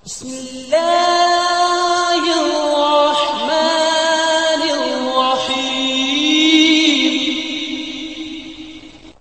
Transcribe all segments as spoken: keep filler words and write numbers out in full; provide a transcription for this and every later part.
بسم اللہ الرحمن الرحیم۔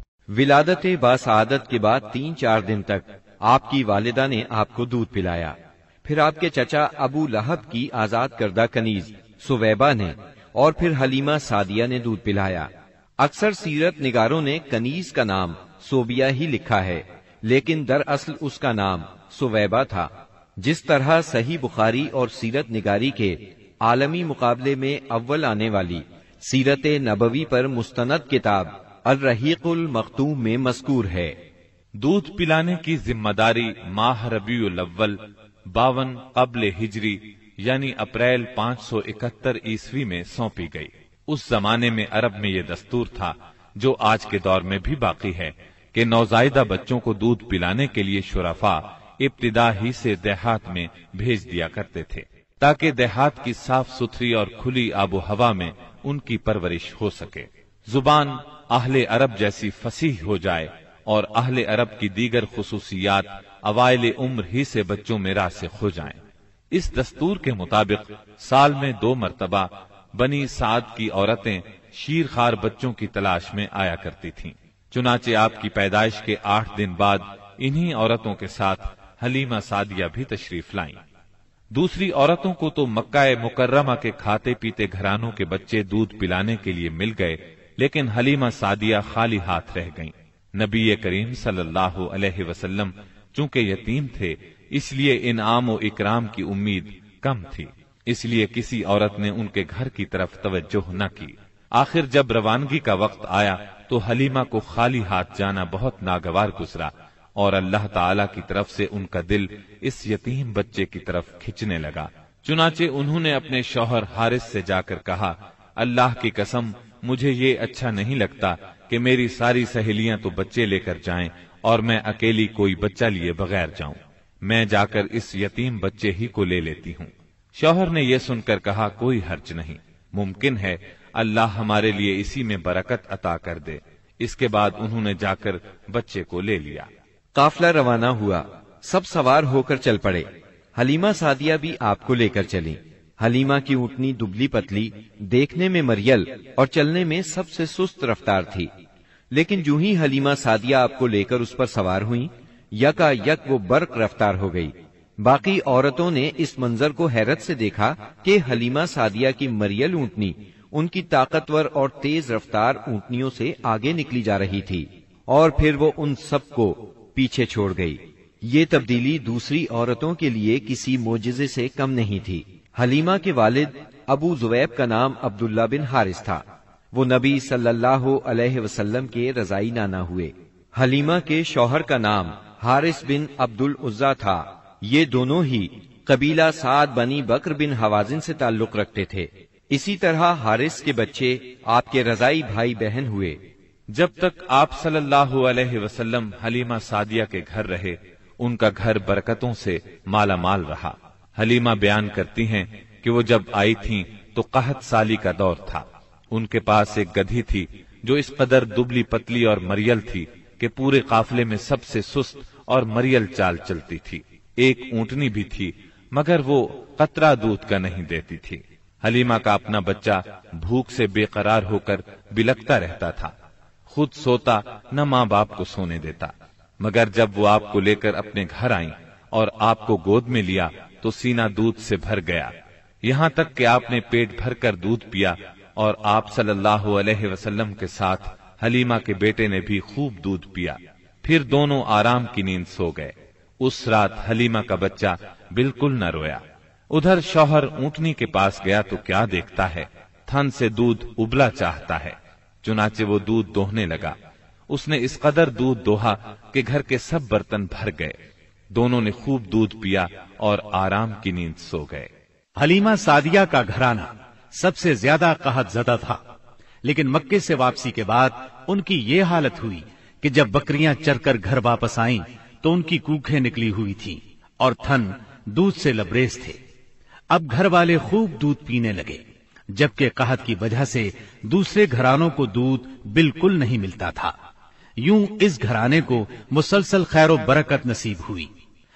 ولادت باسعادت کے بعد تین چار دن تک آپ کی والدہ نے آپ کو دودھ پلایا، پھر آپ کے چچا ابو لہب کی آزاد کردہ کنیز سویبہ نے، اور پھر حلیمہ سعدیہ نے دودھ پلایا۔ اکثر سیرت نگاروں نے کنیز کا نام صوبیہ ہی لکھا ہے، لیکن دراصل اس کا نام سویبہ تھا۔ جس طرح صحیح بخاری اور سیرت نگاری کے عالمی مقابلے میں اول آنے والی سیرت نبوی پر مستند کتاب الرحیق المختوم میں مذکور ہے۔ دودھ پلانے کی ذمہ داری ماہ ربیع الاول باون قبل ہجری یعنی اپریل پانچ سو اکہتر عیسوی میں سونپی گئی۔ اس زمانے میں عرب میں یہ دستور تھا، جو آج کے دور میں بھی باقی ہے، کہ نوزائیدہ بچوں کو دودھ پلانے کے لیے شرفاء ابتدا ہی سے دیہات میں بھیج دیا کرتے تھے، تاکہ دیہات کی صاف ستھری اور کھلی آب و ہوا میں ان کی پرورش ہو سکے، زبان اہل عرب جیسی فصیح ہو جائے اور اہل عرب کی دیگر خصوصیات اوائل عمر ہی سے بچوں میں راسخ ہو جائیں۔ اس دستور کے مطابق سال میں دو مرتبہ بنی سعد کی عورتیں شیرخوار بچوں کی تلاش میں آیا کرتی تھیں۔ چنانچہ آپ کی پیدائش کے آٹھ دن بعد انہی عورتوں کے ساتھ حلیمہ سعدیہ بھی تشریف لائیں۔ دوسری عورتوں کو تو مکہ مکرمہ کے کھاتے پیتے گھرانوں کے بچے دودھ پلانے کے لیے مل گئے، لیکن حلیمہ سعدیہ خالی ہاتھ رہ گئیں۔ نبی کریم صلی اللہ علیہ وسلم چونکہ یتیم تھے، اس لیے انعام و اکرام کی امید کم تھی، اس لیے کسی عورت نے ان کے گھر کی طرف توجہ نہ کی۔ آخر جب روانگی کا وقت آیا تو حلیمہ کو خالی ہاتھ جانا بہت ناگوار گزرا، اور اللہ تعالی کی طرف سے ان کا دل اس یتیم بچے کی طرف کھچنے لگا۔ چنانچہ انہوں نے اپنے شوہر حارث سے جا کر کہا، اللہ کی قسم مجھے یہ اچھا نہیں لگتا کہ میری ساری سہیلیاں تو بچے لے کر جائیں اور میں اکیلی کوئی بچہ لیے بغیر جاؤں، میں جا کر اس یتیم بچے ہی کو لے لیتی ہوں۔ شوہر نے یہ سن کر کہا، کوئی حرج نہیں، ممکن ہے اللہ ہمارے لیے اسی میں برکت عطا کر دے۔ اس کے بعد انہوں نے جا کر بچے کو لے لیا۔ قافلہ روانہ ہوا، سب سوار ہو کر چل پڑے۔ حلیمہ سعدیہ بھی آپ کو لے کر چلی۔ حلیمہ کی اونٹنی دبلی پتلی، دیکھنے میں مریل اور چلنے میں سب سے سست رفتار تھی، لیکن جو ہی حلیمہ سعدیہ آپ کو لے کر اس پر سوار ہوئیں، یکا یک وہ برق رفتار ہو گئی۔ باقی عورتوں نے اس منظر کو حیرت سے دیکھا کہ حلیمہ سعدیہ کی مریل اونٹنی ان کی طاقتور اور تیز رفتار اونٹنیوں سے آگے نکلی جا رہی تھی، اور پھر وہ ان سب کو پیچھے چھوڑ گئی۔ یہ تبدیلی دوسری عورتوں کے لیے کسی معجزے سے کم نہیں تھی۔ حلیمہ کے والد ابو زویب کا نام عبداللہ بن حارث تھا، وہ نبی صلی اللہ علیہ وسلم کے رضائی نانا ہوئے۔ حلیمہ کے شوہر کا نام حارث بن عبد العزا تھا، یہ دونوں ہی قبیلہ سعد بنی بکر بن حوازن سے تعلق رکھتے تھے۔ اسی طرح حارث کے بچے آپ کے رضائی بھائی بہن ہوئے۔ جب تک آپ صلی اللہ علیہ وسلم حلیمہ سعدیہ کے گھر رہے، ان کا گھر برکتوں سے مالا مال رہا۔ حلیمہ بیان کرتی ہیں کہ وہ جب آئی تھیں تو قحط سالی کا دور تھا۔ ان کے پاس ایک گدھی تھی جو اس قدر دبلی پتلی اور مریل تھی کہ پورے قافلے میں سب سے سست اور مریل چال چلتی تھی۔ ایک اونٹنی بھی تھی، مگر وہ قطرہ دودھ کا نہیں دیتی تھی۔ حلیمہ کا اپنا بچہ بھوک سے بے قرار ہو کر بلکتا رہتا تھا، خود سوتا نہ ماں باپ کو سونے دیتا، مگر جب وہ آپ کو لے کر اپنے گھر آئیں اور آپ کو گود میں لیا تو سینہ دودھ سے بھر گیا، یہاں تک کہ آپ نے پیٹ بھر کر دودھ پیا، اور آپ صلی اللہ علیہ وسلم کے ساتھ حلیمہ کے بیٹے نے بھی خوب دودھ پیا، پھر دونوں آرام کی نیند سو گئے۔ اس رات حلیمہ کا بچہ بالکل نہ رویا۔ ادھر شوہر اونٹنی کے پاس گیا تو کیا دیکھتا ہے، تھن سے دودھ ابلا چاہتا ہے، چنانچہ وہ دودھ دوہنے لگا۔ اس نے اس قدر دودھ دوہا کہ گھر کے سب برتن بھر گئے۔ دونوں نے خوب دودھ پیا اور آرام کی نیند سو گئے۔ حلیمہ سعدیہ کا گھرانہ سب سے زیادہ قحط زدہ تھا، لیکن مکے سے واپسی کے بعد ان کی یہ حالت ہوئی کہ جب بکریاں چر کر گھر واپس آئیں تو ان کی کوکھیں نکلی ہوئی تھیں اور تھن دودھ سے لبریز تھے۔ اب گھر والے خوب دودھ پینے لگے، جبکہ قحط کی وجہ سے دوسرے گھرانوں کو دودھ بالکل نہیں ملتا تھا۔ یوں اس گھرانے کو مسلسل خیر و برکت نصیب ہوئی۔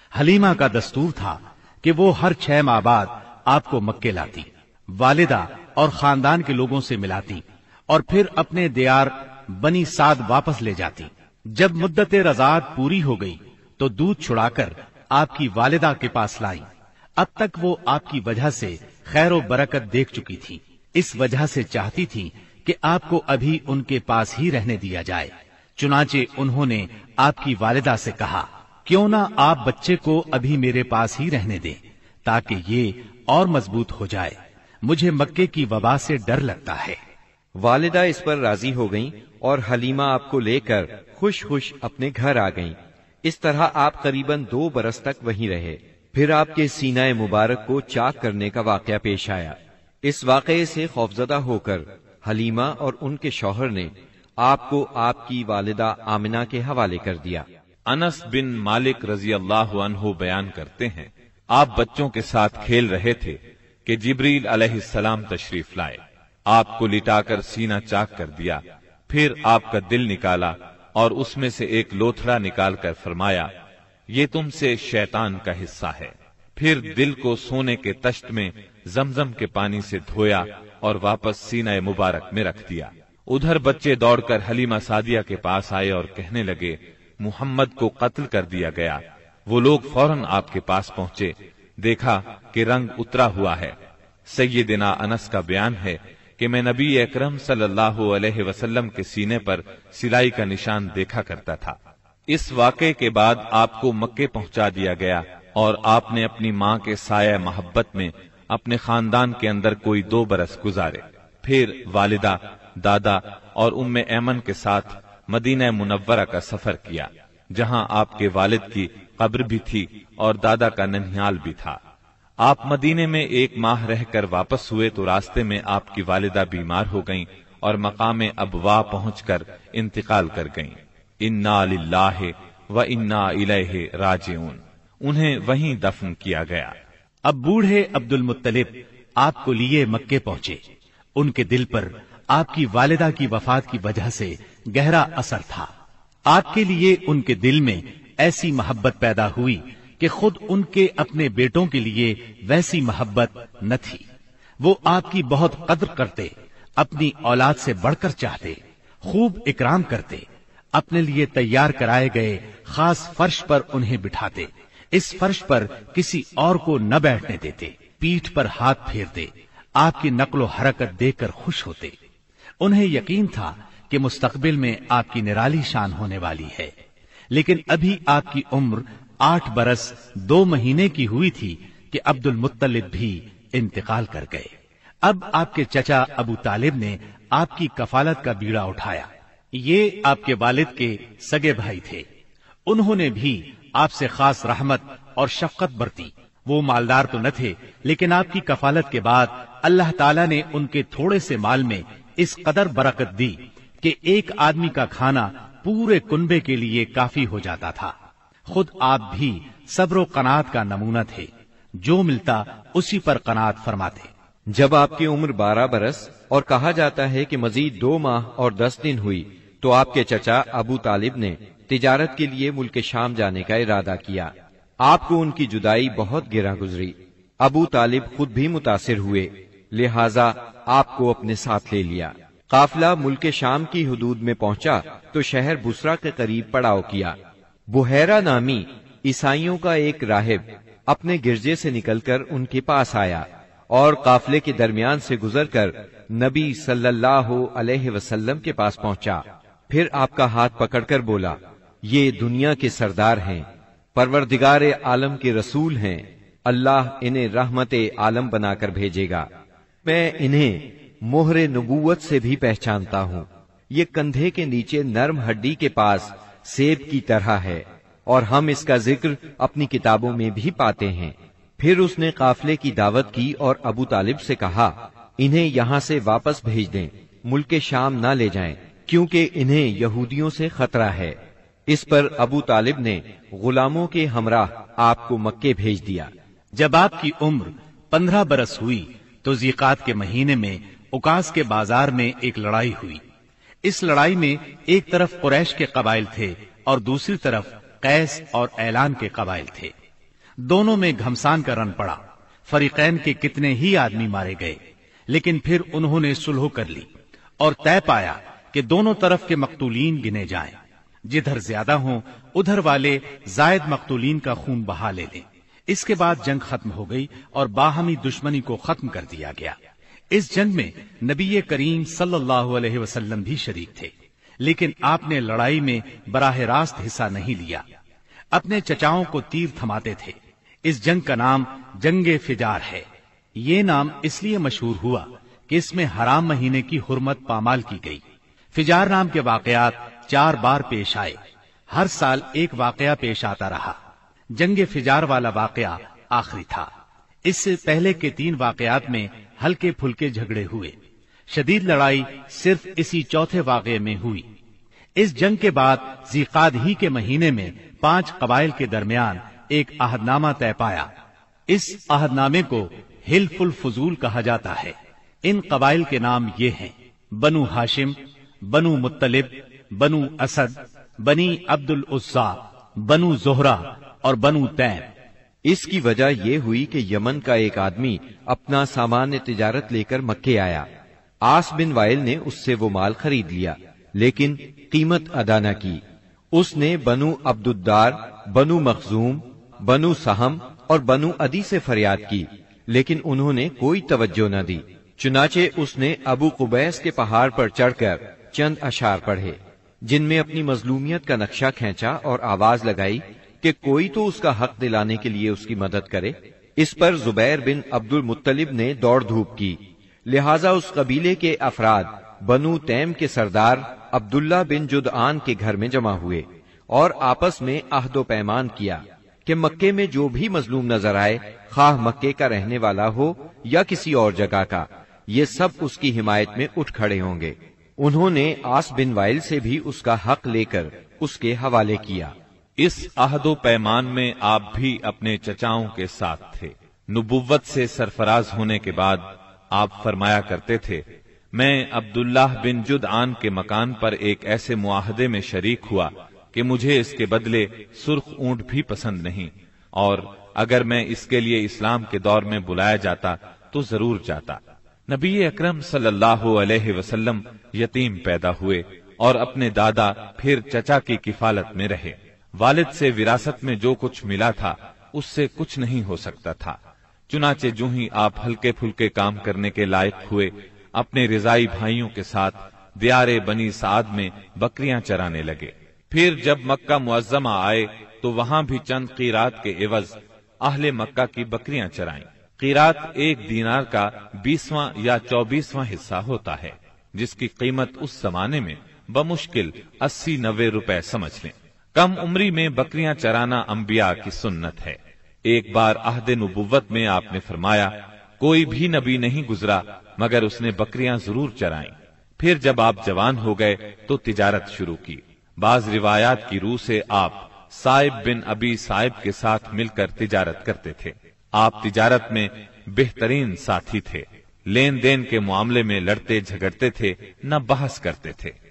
حلیمہ کا دستور تھا کہ وہ ہر چھ ماہ بعد آپ کو مکے لاتی، والدہ اور خاندان کے لوگوں سے ملاتی اور پھر اپنے دیار بنی سعد واپس لے جاتی۔ جب مدت رضاعت پوری ہو گئی تو دودھ چھڑا کر آپ کی والدہ کے پاس لائی۔ اب تک وہ آپ کی وجہ سے خیر و برکت دیکھ چکی تھی، اس وجہ سے چاہتی تھی کہ آپ کو ابھی ان کے پاس ہی رہنے دیا جائے۔ چنانچہ انہوں نے آپ کی والدہ سے کہا، کیوں نہ آپ بچے کو ابھی میرے پاس ہی رہنے دیں تاکہ یہ اور مضبوط ہو جائے، مجھے مکے کی وبا سے ڈر لگتا ہے۔ والدہ اس پر راضی ہو گئیں اور حلیمہ آپ کو لے کر خوش خوش اپنے گھر آ گئیں۔ اس طرح آپ قریباً دو برس تک وہیں رہے۔ پھر آپ کے سینہ مبارک کو چاک کرنے کا واقعہ پیش آیا۔ اس واقعے سے خوفزدہ ہو کر حلیمہ اور ان کے شوہر نے آپ کو آپ کی والدہ آمنہ کے حوالے کر دیا۔ انس بن مالک رضی اللہ عنہ بیان کرتے ہیں، آپ بچوں کے ساتھ کھیل رہے تھے کہ جبریل علیہ السلام تشریف لائے، آپ کو لٹا کر سینہ چاک کر دیا، پھر آپ کا دل نکالا اور اس میں سے ایک لوتھڑا نکال کر فرمایا، یہ تم سے شیطان کا حصہ ہے۔ پھر دل کو سونے کے تشت میں زمزم کے پانی سے دھویا اور واپس سینہ مبارک میں رکھ دیا۔ ادھر بچے دوڑ کر حلیمہ سعدیہ کے پاس آئے اور کہنے لگے، محمد کو قتل کر دیا گیا۔ وہ لوگ فوراً آپ کے پاس پہنچے، دیکھا کہ رنگ اترا ہوا ہے۔ سیدنا انس کا بیان ہے کہ میں نبی اکرم صلی اللہ علیہ وسلم کے سینے پر سلائی کا نشان دیکھا کرتا تھا۔ اس واقعے کے بعد آپ کو مکے پہنچا دیا گیا اور آپ نے اپنی ماں کے سایہ محبت میں اپنے خاندان کے اندر کوئی دو برس گزارے۔ پھر والدہ، دادا اور ام ایمن کے ساتھ مدینہ منورہ کا سفر کیا، جہاں آپ کے والد کی قبر بھی تھی اور دادا کا ننھیال بھی تھا۔ آپ مدینے میں ایک ماہ رہ کر واپس ہوئے تو راستے میں آپ کی والدہ بیمار ہو گئیں اور مقام ابوا پہنچ کر انتقال کر گئیں۔ انا للہ و انا الیہ راجعون، انہیں وہیں دفن کیا گیا۔ اب بوڑھے عبد المطلب آپ کو لیے مکے پہنچے۔ ان کے دل پر آپ کی والدہ کی وفات کی وجہ سے گہرا اثر تھا۔ آپ کے لیے ان کے دل میں ایسی محبت پیدا ہوئی کہ خود ان کے اپنے بیٹوں کے لیے ویسی محبت نہ تھی۔ وہ آپ کی بہت قدر کرتے، اپنی اولاد سے بڑھ کر چاہتے، خوب اکرام کرتے، اپنے لیے تیار کرائے گئے خاص فرش پر انہیں بٹھاتے، اس فرش پر کسی اور کو نہ بیٹھنے دیتے، پیٹھ پر ہاتھ پھیرتے، آپ کی نقل و حرکت دیکھ کر خوش ہوتے۔ انہیں یقین تھا کہ مستقبل میں آپ کی نرالی شان ہونے والی ہے، لیکن ابھی آپ کی عمر آٹھ برس دو مہینے کی ہوئی تھی کہ عبد المطلب بھی انتقال کر گئے۔ اب آپ کے چچا ابو طالب نے آپ کی کفالت کا بیڑا اٹھایا۔ یہ آپ کے والد کے سگے بھائی تھے، انہوں نے بھی آپ سے خاص رحمت اور شفقت برتی۔ وہ مالدار تو نہ تھے، لیکن آپ کی کفالت کے بعد اللہ تعالیٰ نے ان کے تھوڑے سے مال میں اس قدر برکت دی کہ ایک آدمی کا کھانا پورے کنبے کے لیے کافی ہو جاتا تھا۔ خود آپ بھی صبر و قناعت کا نمونہ تھے، جو ملتا اسی پر قناعت فرماتے۔ جب آپ کی عمر بارہ برس اور کہا جاتا ہے کہ مزید دو ماہ اور دس دن ہوئی تو آپ کے چچا ابو طالب نے تجارت کے لیے ملک شام جانے کا ارادہ کیا۔ آپ کو ان کی جدائی بہت گراں گزری۔ ابو طالب خود بھی متاثر ہوئے، لہذا آپ کو اپنے ساتھ لے لیا۔ قافلہ ملک شام کی حدود میں پہنچا تو شہر بسرا کے قریب پڑاؤ کیا۔ بحیرہ نامی عیسائیوں کا ایک راہب اپنے گرجے سے نکل کر ان کے پاس آیا اور قافلے کے درمیان سے گزر کر نبی صلی اللہ علیہ وسلم کے پاس پہنچا۔ پھر آپ کا ہاتھ پکڑ کر بولا، یہ دنیا کے سردار ہیں، پروردگار عالم کے رسول ہیں، اللہ انہیں رحمت عالم بنا کر بھیجے گا۔ میں انہیں مہر نبوت سے بھی پہچانتا ہوں۔ یہ کندھے کے نیچے نرم ہڈی کے پاس سیب کی طرح ہے اور ہم اس کا ذکر اپنی کتابوں میں بھی پاتے ہیں۔ پھر اس نے قافلے کی دعوت کی اور ابو طالب سے کہا، انہیں یہاں سے واپس بھیج دیں، ملک شام نہ لے جائیں، کیونکہ انہیں یہودیوں سے خطرہ ہے۔ اس پر ابو طالب نے غلاموں کے ہمراہ آپ کو مکے بھیج دیا۔ جب آپ کی عمر پندرہ برس ہوئی تو ذیقات کے مہینے میں اکاس کے بازار میں ایک لڑائی ہوئی۔ اس لڑائی میں ایک طرف قریش کے قبائل تھے اور دوسری طرف قیس اور اعلان کے قبائل تھے۔ दोनों में घमसान का रन पड़ा। फरीकैन के कितने ही आदमी मारे गए, लेकिन फिर उन्होंने सुलह कर ली और तय पाया कि दोनों तरफ के मकतूलीन गिने जाएं। जिधर ज्यादा हों उधर वाले जायद मकतूलीन का खून बहा ले लें। इसके बाद जंग खत्म हो गई और बाहमी दुश्मनी को खत्म कर दिया गया। इस जंग में नबी करीम सल्लल्लाहु अलैहि वसल्लम भी शरीक थे, लेकिन आपने लड़ाई में बराह रास्त हिस्सा नहीं लिया। अपने चचाओं को तीर थमाते थे। इस जंग का नाम जंगे फिजार है। ये नाम इसलिए मशहूर हुआ कि इसमें हराम महीने की हुर्मत पामाल की गई। फिजार नाम के वाकयात चार बार पेश आए। हर साल एक वाकया पेश आता रहा। जंगे फिजार वाला वाकया आखिरी था। इससे पहले के तीन वाकयात में हल्के फुल्के झगड़े हुए। शदीद लड़ाई सिर्फ इसी चौथे वाकये में हुई। इस जंग के बाद ज़ीक़ाद ही के महीने में पांच कबाइल के दरमियान एक अहदनामा तय पाया। इस अहदनामे को हिल्फुल फुजूल कहा जाता है। इन कबाइल के नाम ये हैं: बनु हाशिम, बनु मुत्तलिब, बनु असद, बनी अब्दुल उस्सा, बनु जोहरा और बनु तैम। इसकी वजह यह हुई कि यमन का एक आदमी अपना सामान्य तिजारत लेकर मक्के आया। आस बिन वाइल ने उससे वो माल खरीद लिया, लेकिन कीमत अदा न की। उसने बनु अब्दुद्दार, बनु मखजूम, बनु सहम और बनु अदी से फरियाद की, लेकिन उन्होंने कोई तवज्जो न दी। चुनाचे उसने अबू कुबैस के पहाड़ पर चढ़कर चंद अशार पढ़े, जिनमें अपनी मजलूमियत का नक्शा खींचा और आवाज लगाई कि कोई तो उसका हक दिलाने के लिए उसकी मदद करे। इस पर जुबैर बिन अब्दुल मुत्तलिब ने दौड़ धूप की। लिहाजा उस कबीले के अफराद बनु तैम के सरदार अब्दुल्ला बिन जुदआन के घर में जमा हुए और आपस में अहदो पैमान किया कि मक्के में जो भी मजलूम नजर आए, खाह मक्के का रहने वाला हो या किसी और जगह का, ये सब उसकी हिमायत में उठ खड़े होंगे। उन्होंने आस बिन वाइल से भी उसका हक लेकर उसके हवाले किया। इस अहदो पैमान में आप भी अपने चचाओं के साथ थे। नुबुव्वत से सरफराज होने के बाद आप फरमाया करते थे, मैं अब्दुल्लाह बिन जुदआन के मकान पर एक ऐसे मुआहदे में शरीक हुआ कि मुझे इसके बदले सुर्ख ऊंट भी पसंद नहीं, और अगर मैं इसके लिए इस्लाम के दौर में बुलाया जाता तो जरूर जाता। नबी अकरम सल्लल्लाहु अलैहि वसल्लम यतीम पैदा हुए और अपने दादा फिर चचा की किफालत में रहे। वालिद से विरासत में जो कुछ मिला था उससे कुछ नहीं हो सकता था। चुनाचे जो ही आप हल्के फुल्के काम करने के लायक हुए, अपने रिजाई भाइयों के साथ दियारे बनी साद में बकरियां चराने लगे। फिर जब मक्का मुअज्जमा आए तो वहां भी चंद कीरात के एवज अहले मक्का की बकरियां चराईं। कीरात एक दीनार का बीसवां या चौबीसवां हिस्सा होता है, जिसकी कीमत उस जमाने में बमुश्किल अस्सी नब्बे रुपए समझ लें। कम उम्री में बकरियां चराना अंबिया की सुन्नत है। एक बार अहद नुबुव्वत में आपने फरमाया, कोई भी नबी नहीं गुजरा मगर उसने बकरियां जरूर चराईं। फिर जब आप जवान हो गए तो तिजारत शुरू की। बाज रिवायात की रूह से आप साइब बिन अबी साइब के साथ मिलकर तिजारत करते थे। आप तिजारत में बेहतरीन साथी थे। लेन देन के मामले में लड़ते झगड़ते थे, न बहस करते थे।